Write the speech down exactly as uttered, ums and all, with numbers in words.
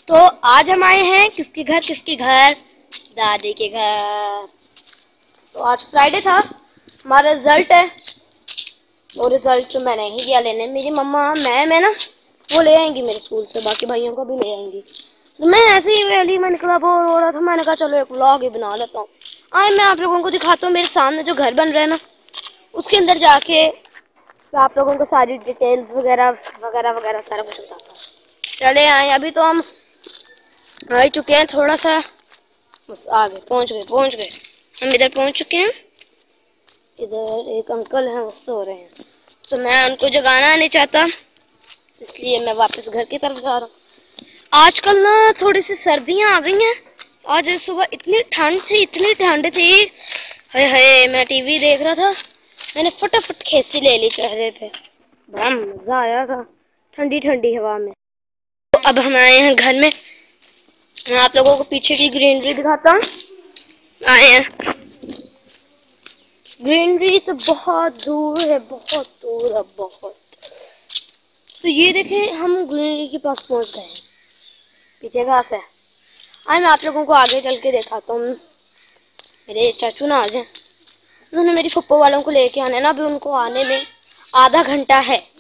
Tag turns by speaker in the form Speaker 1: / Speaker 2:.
Speaker 1: तो आज हम आए हैं किसके घर किसके घर दादी के घर। तो आज फ्राइडे था, हमारा रिजल्ट है। और रिजल्ट तो मैं नहीं गया लेने, मेरी मम्मा मैं मैं ना वो ले आएंगी मेरे स्कूल से, बाकी भाइयों को भी ले आएंगी। तो मैं ऐसे ही वैली में निकला, बोर हो रहा था, मैंने कहा चलो एक व्लॉग ही बना लेता हूँ। आए मैं आप लोगों को दिखाता हूँ मेरे सामने जो घर बन रहा है ना, उसके अंदर जाके तो आप लोगों को सारी डिटेल्स वगैरह वगैरह वगैरह सारा कुछ बताता हूँ। चले आए, अभी तो हम आ ही चुके हैं, थोड़ा सा बस आगे पहुंच गए पहुंच गए हम इधर पहुंच चुके हैं। इधर एक अंकल हैं, वो सो रहे हैं, तो मैं उनको जगाना नहीं चाहता, इसलिए मैं वापस घर की तरफ जा रहा हूँ। आजकल ना थोड़ी सी सर्दियां आ गई हैं। आज सुबह इतनी ठंड थी, इतनी ठंड थी, हाय हाय। मैं टीवी देख रहा था, मैंने फटाफट खेसी ले ली चेहरे पे, बड़ा मजा आया था ठंडी ठंडी हवा में। तो अब हम आए हैं घर में, मैं आप लोगों को पीछे की ग्रीनरी दिखाता हूँ। आए हैं, ग्रीनरी तो बहुत दूर है, बहुत दूर है, बहुत। तो ये देखें, हम ग्रीनरी के पास पहुंच गए हैं, पीछे घास है। आए मैं आप लोगों को आगे चल के दिखाता हूँ। मेरे चाचू ना आ जाए, उन्होंने मेरी फुप्पो वालों को लेके आने ना, अभी उनको आने में आधा घंटा है।